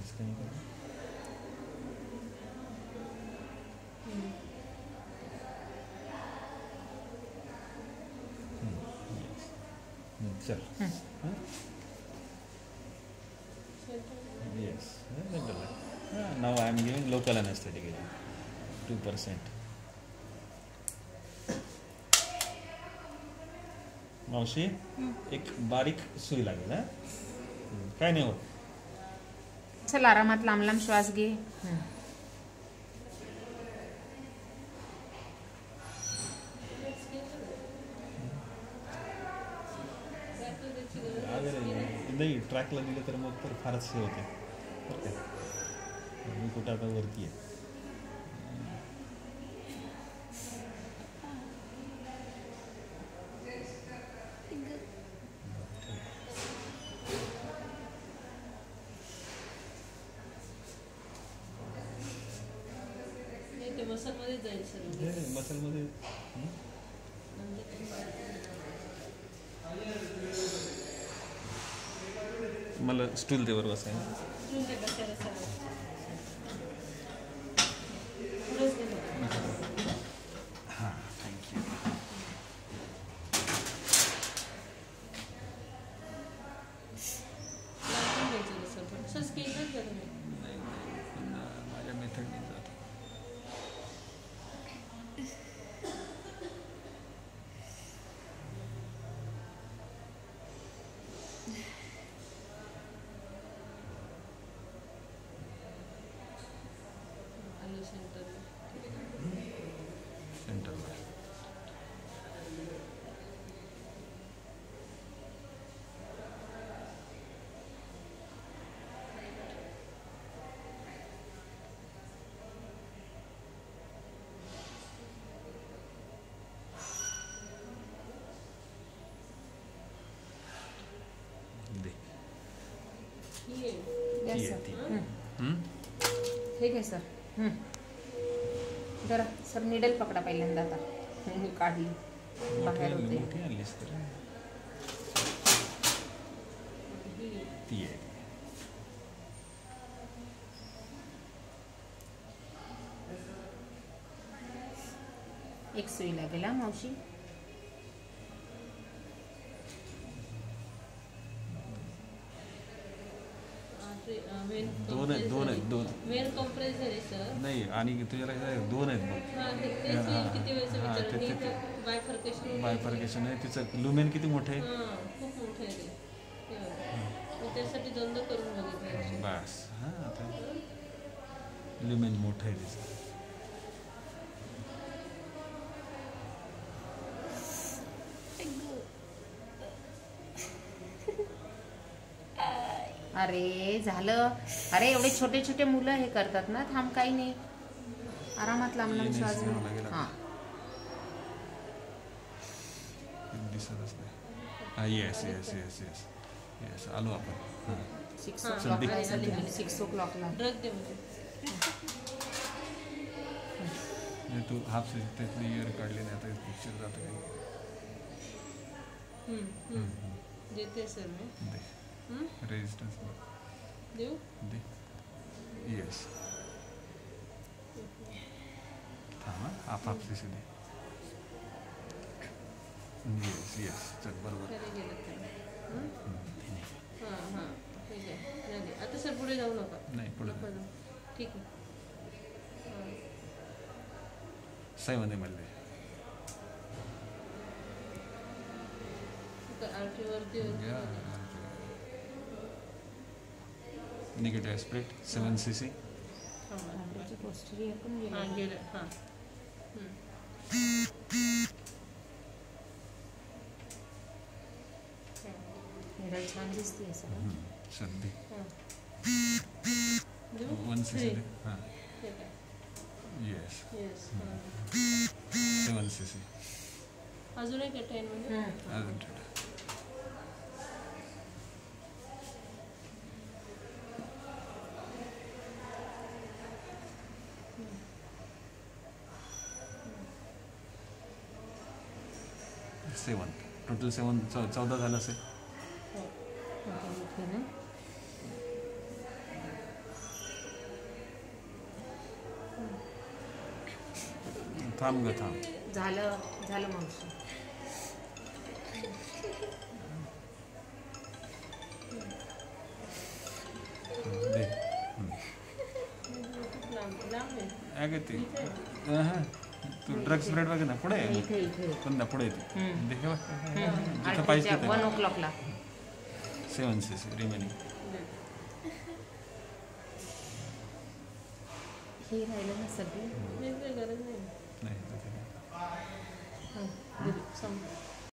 चल yes now I am giving local anesthetic 2%. मावशी एक बारीक सुई लागेल हा काय नाही होत. चल आरामात लांब लांब श्वास घे. नाही ट्रॅकला दिलं तर मग तर फारच हे होते बरं काय. मी कुठं आता वरती आहे. मसलमध्ये मला स्टूल देवर बसायला. हां थँक्यू. माझ्या मेथडने जात. ठीक आहे सर. जरा सर निडल पकडा पहिल्यांदा. आता काढली बाहेर होते. एक सुई लागेल हा मावशी. दोन मेन कॉम्प्रेसर आहे सर. नाही आणि तुझ्याला दोन आहेत बघ. बायफर्केशन आहे. तिचं लुमेन किती मोठं आहे. खूप मोठं आहे ते. त्यासाठी द्वंद्व करून बघितलं बस. हां आता लुमेन मोठं आहे तिचं. अरे झालं. अरे एवढे छोटे छोटे मुलं हे करतात ना. थांब काही नाही. आरामात लांब लांब श्वास घे. हां दिसतच नाही. Yes yes yes yes yes आलो आपण. 6 o'clockला ड्रग दे म्हणजे. तू हाफ त्यातली इयर काढली नाही. आता पिक्चर जातं काही. देते सर मी. रेजिस्टन्स देऊ दे. येस थांबा. हाफ सीसी दे. येस येस चल बरोबर. हां हां ठीक आहे. आता सर पुढे जाऊ नका. नाही पुढे ठीक आहे. 7 ml आरटीवरती निगेटिव्ह स्प्लिट 7 cc. पोस्टेरियर पण गेलं. हां छान दिसते सर. दे 1 cc दे. हां येस 7 cc. अजून एक 10 मध्ये अजून 7 टोटल 7 14 झालं असेल. थांब ग थांब. झालं झालं मावशी. दे. अगं ते तू ड्रग्स ब्रेड बघ ना पुढे इथे इथे पण पुढे येते देखा जिथं आणि पाहिजे 1 o'clock 7 cc रिमेनिंग. हे राहिलं ना सगळं. गरज नाही. नाही संपलं.